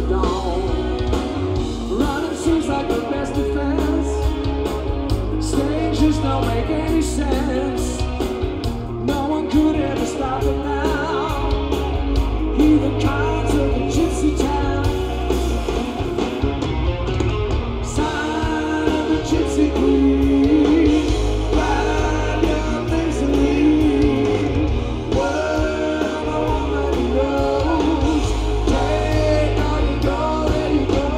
dawn. Running seems like the best defense. Staying just don't make any sense. No one could ever stop it now. He the kinds of the gypsy town. Sign of the gypsy queen. Ride your things to leave. World, I won't let you go. Take all you go, there you go.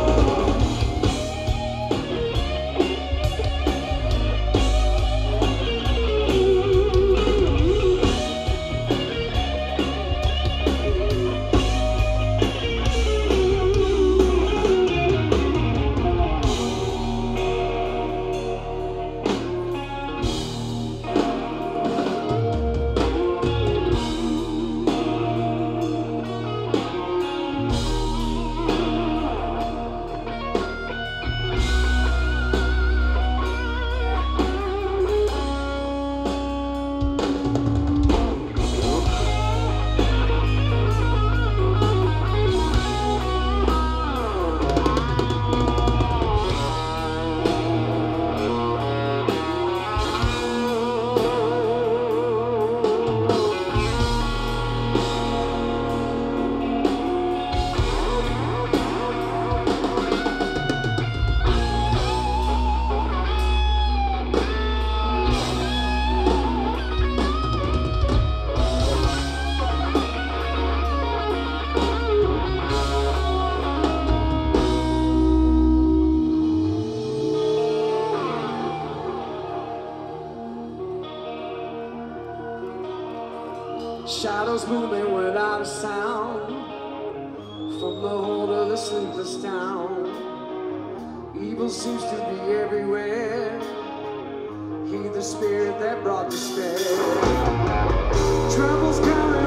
Shadows moving without a sound from the hold of the sleepless town. Evil seems to be everywhere. He the spirit that brought despair. Trouble's coming.